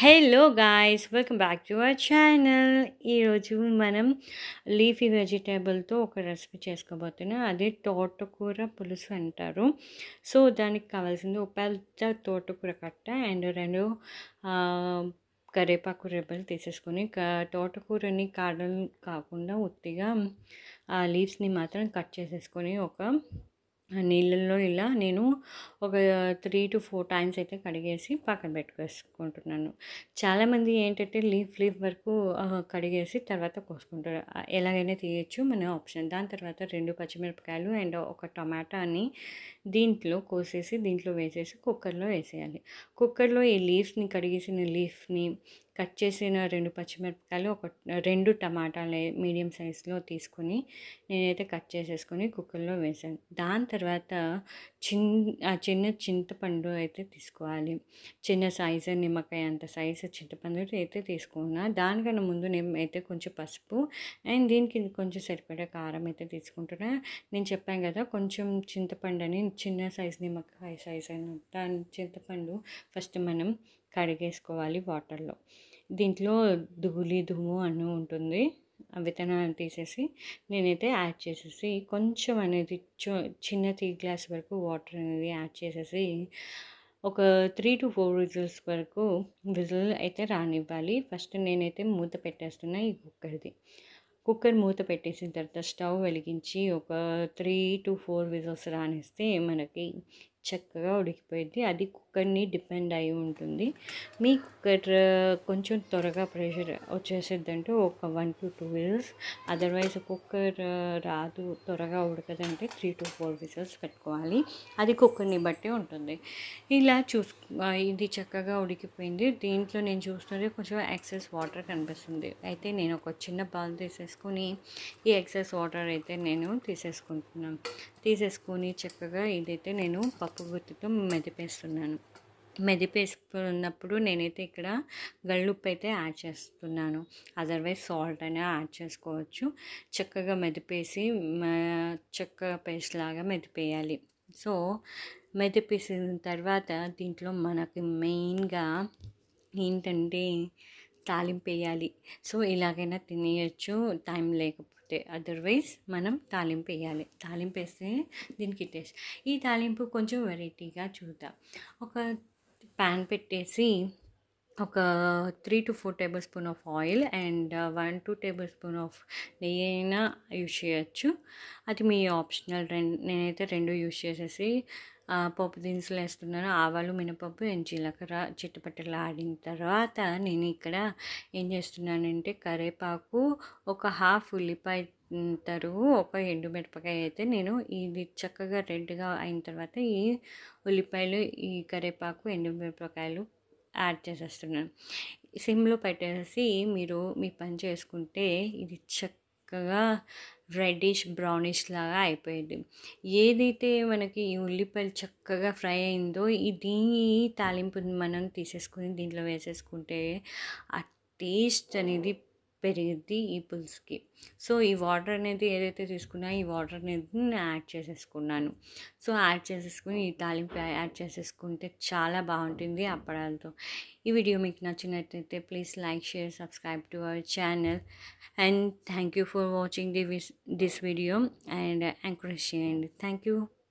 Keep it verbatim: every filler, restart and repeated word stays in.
Hello guys, welcome back to our channel. ఈరోజు మనం leafy వెజిటేబుల్తో ఒక రెసిపీ చేసుకోబోతున్నాం. అదే తోటకూర పులుసు అంటారు. సో దానికి కావాల్సింది ఒక పెద్ద తోటకూర కట్ట అండ్ రెండు కరివేపాకు రెబ్బలు తీసేసుకొని తోటకూరని కాడలు కాకుండా ఉత్తిగా లీవ్స్ని మాత్రం కట్ చేసేసుకొని ఒక నీళ్ళల్లో ఇలా నేను ఒక త్రీ టు ఫోర్ టైమ్స్ అయితే కడిగేసి పక్కన పెట్టుకేసుకుంటున్నాను. చాలామంది ఏంటంటే లీఫ్ లీఫ్ వరకు కడిగేసి తర్వాత కోసుకుంటారు. ఎలాగైనా తీయచ్చు, మన ఆప్షన్. దాని తర్వాత రెండు పచ్చిమిరపకాయలు అండ్ ఒక టమాటాని దీంట్లో కోసేసి దీంట్లో వేసేసి కుక్కర్లో వేసేయాలి. కుక్కర్లో ఈ లీఫ్ని కడిగేసిన లీఫ్ని కట్ చేసిన రెండు పచ్చిమిరపకాయలు ఒక రెండు టమాటాలు మీడియం సైజులో తీసుకొని నేనైతే కట్ చేసేసుకొని కుక్కర్లో వేసాను. దాని తర్వాత చిన్న చిన్న చింతపండు అయితే తీసుకోవాలి. చిన్న సైజు నిమ్మకాయ అంత సైజు చింతపండు అయితే తీసుకున్నా. దానికన్నా ముందు నేను అయితే కొంచెం పసుపు అండ్ దీనికి కొంచెం సరిపడా కారం అయితే తీసుకుంటున్నా. నేను చెప్పాను కదా కొంచెం చింతపండు అని, చిన్న సైజు నిమ్మకాయ సైజు అయిన దాని చింతపండు ఫస్ట్ మనం కడిగేసుకోవాలి వాటర్లో. దీంట్లో ధూళి దుమ్ము అన్నీ ఉంటుంది. విత్తనాలు తీసేసి నేనైతే యాడ్ చేసేసి కొంచెం అనేది చిన్న టీ గ్లాస్ వరకు వాటర్ అనేది యాడ్ చేసేసి ఒక త్రీ టు ఫోర్ విజిల్స్ వరకు విజిల్ అయితే రానివ్వాలి. ఫస్ట్ నేనైతే మూత పెట్టేస్తున్నా ఈ కుక్కర్ది. కుక్కర్ మూత పెట్టేసిన తర్వాత స్టవ్ వెలిగించి ఒక త్రీ టు ఫోర్ విజిల్స్ రానిస్తే మనకి చక్కగా ఉడికిపోయింది. అది కుక్కర్ని డిపెండ్ అయి ఉంటుంది. మీ కుక్కర్ కొంచెం త్వరగా ప్రెషర్ వచ్చేసిద్దంటే ఒక one to two whistles, otherwise cooker రాదు త్వరగా ఉడకదంటే త్రీ టు ఫోర్ విజిల్స్ పెట్టుకోవాలి. అది కుక్కర్ని బట్టి ఉంటుంది. ఇలా చూసు ఇది చక్కగా ఉడికిపోయింది. దీంట్లో నేను చూస్తుంటే కొంచెం ఎక్సెస్ వాటర్ కనిపిస్తుంది. అయితే నేను ఒక చిన్న బౌల్ తీసేసుకొని ఈ ఎక్సెస్ వాటర్ అయితే నేను తీసేసుకుంటున్నాను. తీసేసుకొని చక్కగా ఇదైతే నేను పప్పు గుత్తితో మెదిపేస్తున్నాను. మెదిపేసుకున్నప్పుడు నేనైతే ఇక్కడ గళ్ళుప్పు అయితే యాడ్ చేస్తున్నాను. అదర్వైజ్ సాల్ట్ అయినా యాడ్ చేసుకోవచ్చు. చక్కగా మెదిపేసి చక్కగా పేస్ట్ లాగా మెదిపేయాలి. సో మెదిపేసిన తర్వాత దీంట్లో మనకి మెయిన్గా ఏంటంటే తాలింపు వేయాలి. సో ఇలాగైనా తినేయచ్చు టైం లేకపోతే, అదర్వైజ్ మనం తాలింపు వేయాలి. తాలింపు వేస్తే దీనికి టేస్ట్. ఈ తాలింపు కొంచెం వెరైటీగా చూద్దాం. ఒక ప్యాన్ పెట్టేసి ఒక three to four tablespoon of oil and one two tablespoon of నెయ్యి అయినా యూజ్ చేయొచ్చు. అది మీ ఆప్షనల్. రెండు నేనైతే రెండు యూజ్ చేసేసి పప్పు దినుసులు వేస్తున్నాను. ఆవాలు, మినపప్పు అండ్ జీలకర్ర చిట్టుపట్టలు ఆడిన తర్వాత నేను ఇక్కడ ఏం చేస్తున్నానంటే కరివేపాకు, ఒక హాఫ్ ఉల్లిపాయ తరుగు, ఒక ఎండుమిరపకాయ అయితే నేను ఇది చక్కగా రెడ్గా అయిన తర్వాత ఈ ఉల్లిపాయలు, ఈ కరివేపాకు, ఎండుమిరపకాయలు యాడ్ చేసేస్తున్నాను. సిమ్లో పెట్టేసి మీరు మీ పని చేసుకుంటే ఇది చక్కగా రెడ్డిష్ బ్రౌనిష్ లాగా అయిపోయింది. ఏదైతే మనకి ఈ ఉల్లిపాయలు చక్కగా ఫ్రై అయిందో ఈ దీని తాలింపు మనం తీసేసుకుని దీంట్లో వేసేసుకుంటే ఆ టేస్ట్ అనేది పెరిగిద్ది ఈ పులుసుకి. సో ఈ వాటర్ అనేది ఏదైతే తీసుకున్నా ఈ వాటర్ అనేది నేను యాడ్ చేసేసుకున్నాను. సో యాడ్ చేసేసుకుని ఈ తాలింపు యాడ్ చేసేసుకుంటే చాలా బాగుంటుంది అప్పడాలతో. ఈ వీడియో మీకు నచ్చినట్లయితే please like, share, subscribe to our channel and thank you for watching the this video and encourage చేయండి. Thank you.